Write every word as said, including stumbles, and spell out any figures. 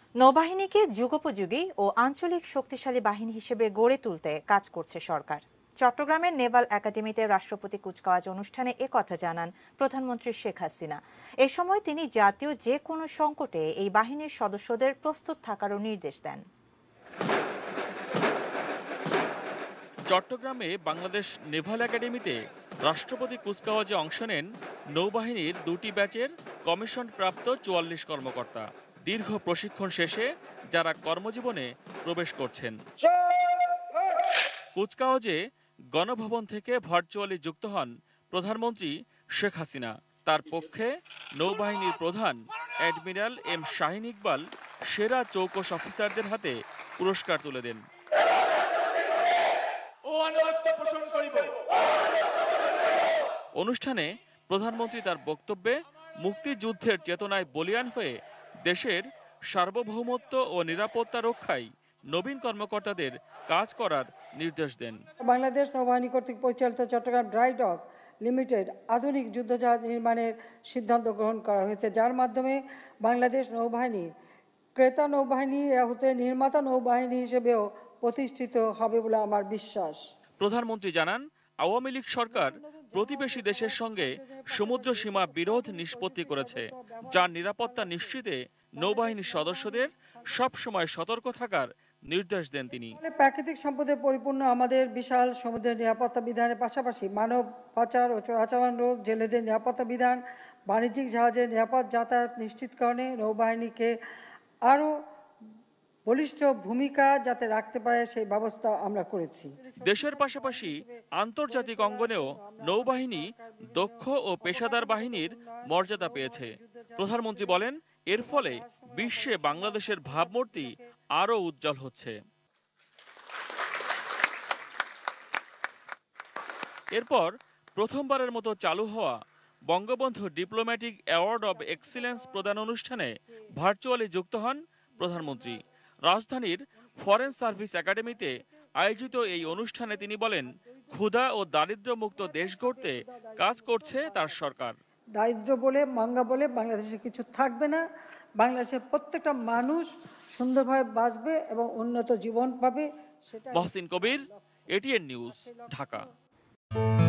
নৌবাহিনীকে যুগোপযোগী ও আঞ্চলিক শক্তিশালী বাহিনী হিসেবে গড়ে তুলতে কাজ করছে সরকার। চট্টগ্রামের নেভাল একাডেমিতে রাষ্ট্রপতি কুচকাওয়াজ অনুষ্ঠানে একথা জানান প্রধানমন্ত্রী শেখ হাসিনা। এ সময় তিনি জাতীয় যে কোনো সংকটে এই বাহিনীর সদস্যদের প্রস্তুত থাকারও নির্দেশ দেন। চট্টগ্রামে বাংলাদেশ নেভাল একাডেমিতে রাষ্ট্রপতি কুচকাওয়াজে অংশ নেন নৌবাহিনীর দুটি ব্যাচের কমিশনপ্রাপ্ত চুয়াল্লিশ কর্মকর্তা। দীর্ঘ প্রশিক্ষণ শেষে যারা কর্মজীবনে প্রবেশ করছেন। কুচকাওয়াজে গণভবন থেকে ভার্চুয়ালি যুক্ত হন প্রধানমন্ত্রী শেখ হাসিনা। তার পক্ষে নৌবাহিনীর প্রধান অ্যাডমিরাল এম শাহিন ইকবাল সেরা চৌকস অফিসারদের হাতে পুরস্কার তুলে দেন। অনুষ্ঠানে প্রধানমন্ত্রী তার বক্তব্যে মুক্তিযুদ্ধের চেতনায় বলীয়ান হয়ে দেশের সার্বভৌমত্ব ও নিরাপত্তা রক্ষায় নবীন কর্মকর্তাদের কাজ করার নির্দেশ দেন। বাংলাদেশ নৌবাহিনী কর্তৃক পরিচালিত চট্টগ্রাম ড্রাই ডক লিমিটেড আধুনিক যুদ্ধজাহাজ নির্মাণের সিদ্ধান্ত গ্রহণ করা হয়েছে, যার মাধ্যমে বাংলাদেশ নৌবাহিনী ক্রেতা নৌবাহিনী হতে নির্মাতা নৌবাহিনী হিসেবেও প্রতিষ্ঠিত হবে বলে আমার বিশ্বাস। প্রধানমন্ত্রী জানান, আওয়ামী লীগ সরকার প্রতিবেশী দেশের সঙ্গে সমুদ্র সীমা বিরোধ নিষ্পত্তি করেছে, যার নিরাপত্তা নিশ্চিতে নৌবাহিনীর সদস্যদের সব সময় সতর্ক থাকার নির্দেশ দেন তিনি। প্রাকৃতিক সম্পদে পরিপূর্ণ আমাদের বিশাল সমুদ্রের নিরাপত্তা বিধানের পাশাপাশি মানব পাচার ও চোরাচালান রোধ, জেলেদের নিরাপত্তা বিধান, বাণিজ্যিক জাহাজের নিরাপদ যাতায়াত নিশ্চিতকরণে নৌবাহিনীকে আরও বলিষ্ঠ ভূমিকা যাতে রাখতে পারে সেই ব্যবস্থা আমরা করেছি। দেশের পাশাপাশি আন্তর্জাতিক অঙ্গনেও নৌবাহিনী দক্ষ ও পেশাদার বাহিনীর মর্যাদা পেয়েছে। প্রধানমন্ত্রী বলেন, এর ফলে বিশ্বে বাংলাদেশের ভাবমূর্তি আরও উজ্জ্বল হচ্ছে। এরপর প্রথমবারের মতো চালু হওয়া Bangabandhu diplomatic award of excellence প্রদান অনুষ্ঠানে ভার্চুয়ালি যুক্ত হন প্রধানমন্ত্রী। রাজধানীর ফরেন সার্ভিস একাডেমিতে আয়োজিত এই অনুষ্ঠানে তিনি বলেন, ক্ষুধা ও দারিদ্র্য মুক্ত দেশ গড়তে কাজ করছে তার সরকার। দারিদ্র্য বলে মাঙ্গা বলে বাংলাদেশে কিছু থাকবে না। বাংলাদেশের প্রত্যেকটা মানুষ সুন্দরভাবে বাঁচবে এবং উন্নত জীবন পাবে। মহসিন কবির, এটিএন নিউজ, ঢাকা।